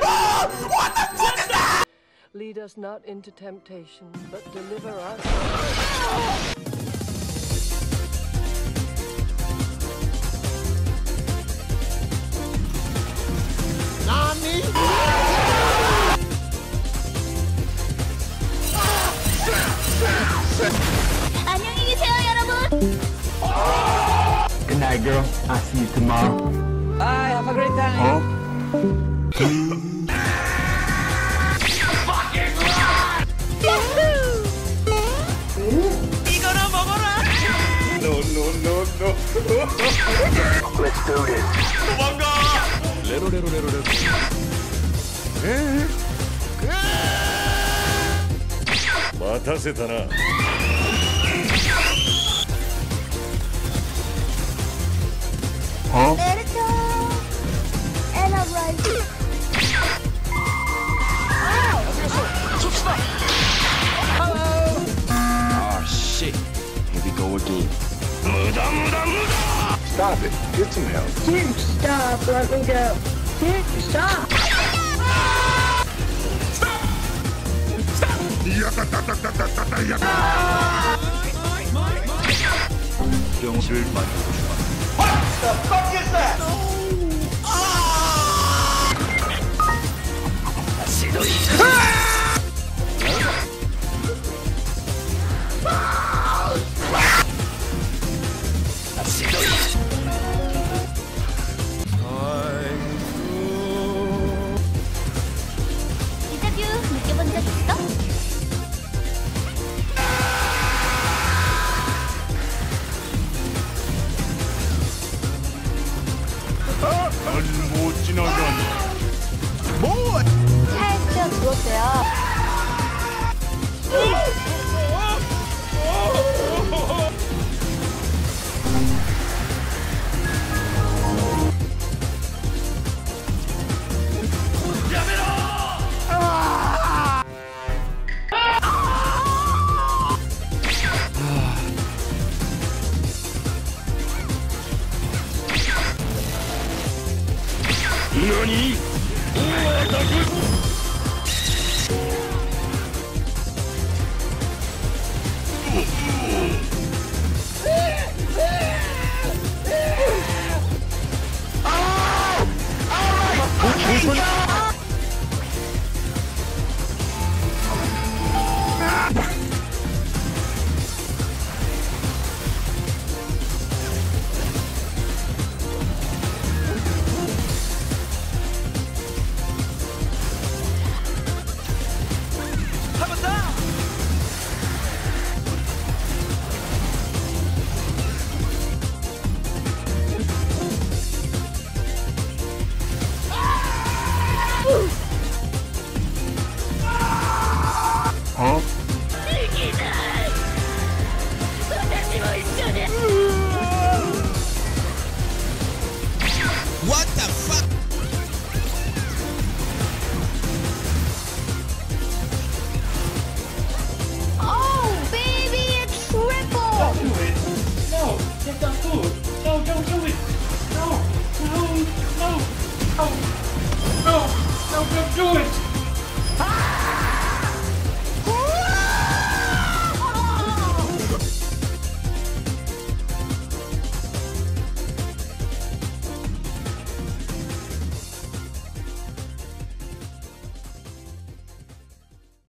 What the fuck is that? Lead us not into temptation, but deliver us. Nani? 안녕히 계세요, 여러분. Good night, girl. I'll see you tomorrow. Bye, have a great time. 이거나 먹어라. No. Let's do this. 도망가. 레로. 待たせたな。 Huh? Naruto. And I'm right. Oh shit. Here we go again. Stop it. Get some help. Dude, stop. Let me go. Dude, stop. 병수를 만들고 싶어. What the fuck is that? 인터뷰 느껴본 적 있어? 못 지나가네. 살짝 죽었어요. 何? Huh? What the fuck? Oh, baby, it's triple. Don't do it. No, get the food. No, don't do it. No. Don't do it.